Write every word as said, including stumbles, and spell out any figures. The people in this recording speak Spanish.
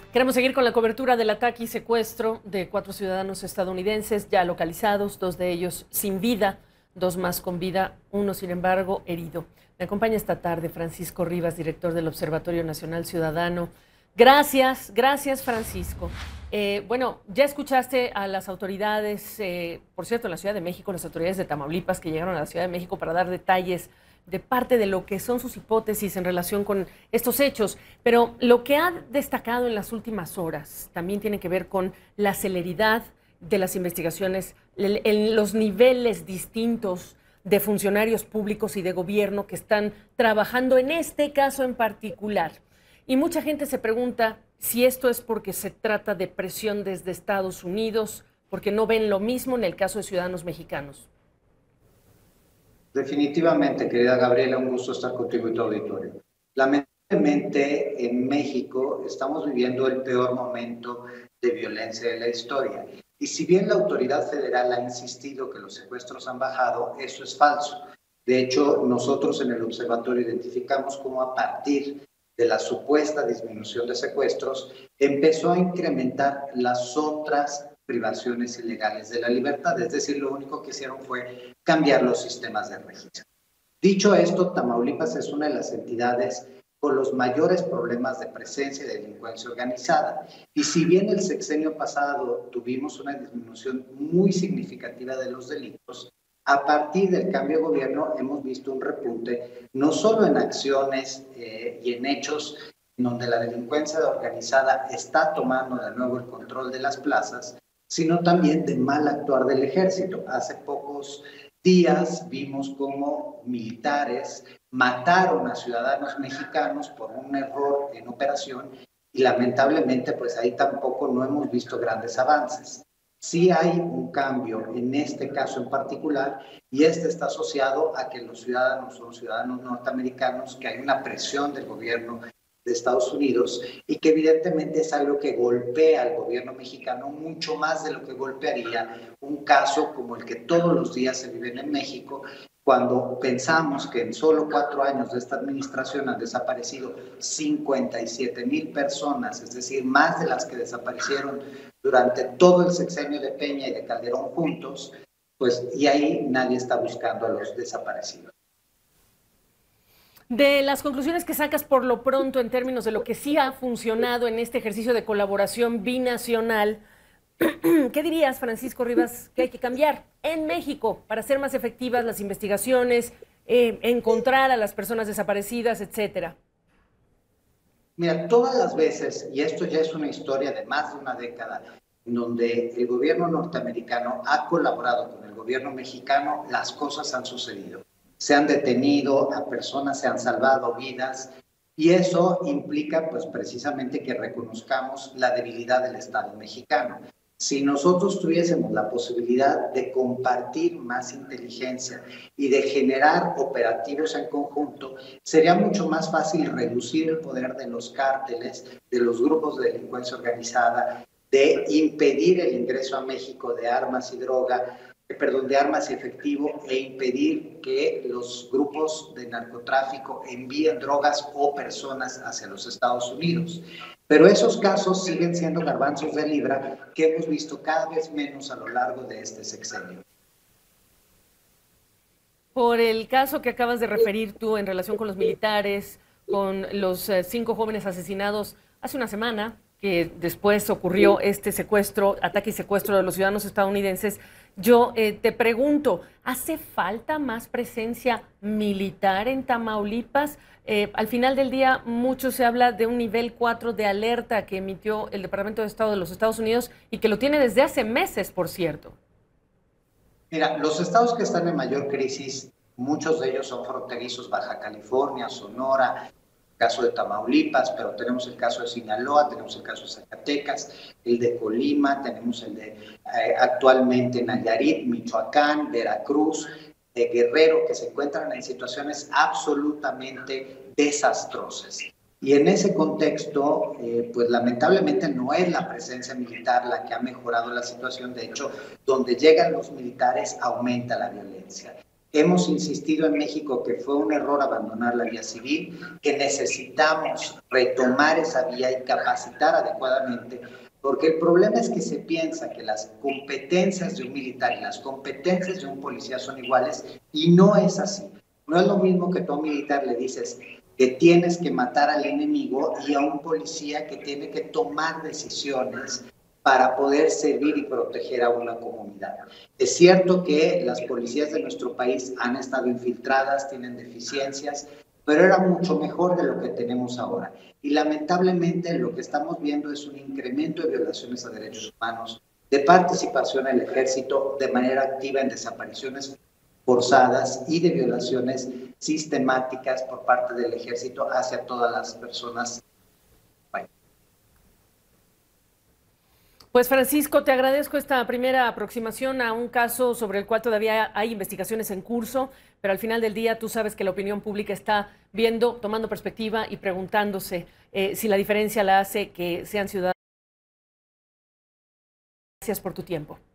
Queremos seguir con la cobertura del ataque y secuestro de cuatro ciudadanos estadounidenses ya localizados, dos de ellos sin vida, dos más con vida, uno sin embargo herido. Me acompaña esta tarde Francisco Rivas, director del Observatorio Nacional Ciudadano. Gracias, gracias Francisco. Eh, bueno, ya escuchaste a las autoridades, eh, por cierto, en la Ciudad de México, las autoridades de Tamaulipas que llegaron a la Ciudad de México para dar detalles de parte de lo que son sus hipótesis en relación con estos hechos, pero lo que ha destacado en las últimas horas también tiene que ver con la celeridad de las investigaciones, en los niveles distintos de funcionarios públicos y de gobierno que están trabajando en este caso en particular. Y mucha gente se pregunta si esto es porque se trata de presión desde Estados Unidos, porque no ven lo mismo en el caso de ciudadanos mexicanos. Definitivamente, querida Gabriela, un gusto estar contigo y tu auditorio. Lamentablemente, en México estamos viviendo el peor momento de violencia de la historia. Y si bien la autoridad federal ha insistido que los secuestros han bajado, eso es falso. De hecho, nosotros en el observatorio identificamos cómo a partir de la supuesta disminución de secuestros, empezó a incrementar las otras privaciones ilegales de la libertad. Es decir, lo único que hicieron fue cambiar los sistemas de registro. Dicho esto, Tamaulipas es una de las entidades con los mayores problemas de presencia de delincuencia organizada. Y si bien el sexenio pasado tuvimos una disminución muy significativa de los delitos, a partir del cambio de gobierno hemos visto un repunte no solo en acciones eh, y en hechos en donde la delincuencia organizada está tomando de nuevo el control de las plazas, sino también de mal actuar del ejército. Hace pocos días vimos cómo militares mataron a ciudadanos mexicanos por un error en operación y lamentablemente pues ahí tampoco no hemos visto grandes avances. Sí hay un cambio en este caso en particular y este está asociado a que los ciudadanos son ciudadanos norteamericanos, que hay una presión del gobierno de Estados Unidos y que evidentemente es algo que golpea al gobierno mexicano mucho más de lo que golpearía un caso como el que todos los días se vive en México, cuando pensamos que en solo cuatro años de esta administración han desaparecido cincuenta y siete mil personas, es decir, más de las que desaparecieron durante todo el sexenio de Peña y de Calderón juntos, pues y ahí nadie está buscando a los desaparecidos. De las conclusiones que sacas por lo pronto en términos de lo que sí ha funcionado en este ejercicio de colaboración binacional, ¿qué dirías, Francisco Rivas, que hay que cambiar en México para hacer más efectivas las investigaciones, eh, encontrar a las personas desaparecidas, etcétera? Mira, todas las veces, y esto ya es una historia de más de una década, en donde el gobierno norteamericano ha colaborado con el gobierno mexicano, las cosas han sucedido. Se han detenido a personas, se han salvado vidas, y eso implica pues precisamente que reconozcamos la debilidad del Estado mexicano. Si nosotros tuviésemos la posibilidad de compartir más inteligencia y de generar operativos en conjunto, sería mucho más fácil reducir el poder de los cárteles, de los grupos de delincuencia organizada, de impedir el ingreso a México de armas y droga, perdón, de armas y efectivo, e impedir que los grupos de narcotráfico envíen drogas o personas hacia los Estados Unidos. Pero esos casos siguen siendo garbanzos de libra que hemos visto cada vez menos a lo largo de este sexenio. Por el caso que acabas de referir tú en relación con los militares, con los eh, cinco jóvenes asesinados hace una semana, que después ocurrió este secuestro, ataque y secuestro de los ciudadanos estadounidenses, yo eh, te pregunto, ¿hace falta más presencia militar en Tamaulipas? Eh, al final del día, mucho se habla de un nivel cuatro de alerta que emitió el Departamento de Estado de los Estados Unidos y que lo tiene desde hace meses, por cierto. Mira, los estados que están en mayor crisis, muchos de ellos son fronterizos, Baja California, Sonora, caso de Tamaulipas, pero tenemos el caso de Sinaloa, tenemos el caso de Zacatecas, el de Colima, tenemos el de eh, actualmente Nayarit, Michoacán, Veracruz, de Guerrero, que se encuentran en situaciones absolutamente desastrosas. Y en ese contexto, eh, pues lamentablemente no es la presencia militar la que ha mejorado la situación. De hecho, donde llegan los militares aumenta la violencia. Hemos insistido en México que fue un error abandonar la vía civil, que necesitamos retomar esa vía y capacitar adecuadamente, porque el problema es que se piensa que las competencias de un militar y las competencias de un policía son iguales, y no es así. No es lo mismo que tú a un militar le dices que tienes que matar al enemigo y a un policía que tiene que tomar decisiones para poder servir y proteger a una comunidad. Es cierto que las policías de nuestro país han estado infiltradas, tienen deficiencias, pero era mucho mejor de lo que tenemos ahora. Y lamentablemente lo que estamos viendo es un incremento de violaciones a derechos humanos, de participación en el ejército de manera activa en desapariciones forzadas y de violaciones sistemáticas por parte del ejército hacia todas las personas. Pues Francisco, te agradezco esta primera aproximación a un caso sobre el cual todavía hay investigaciones en curso, pero al final del día tú sabes que la opinión pública está viendo, tomando perspectiva y preguntándose eh, si la diferencia la hace que sean ciudadanos. Gracias por tu tiempo.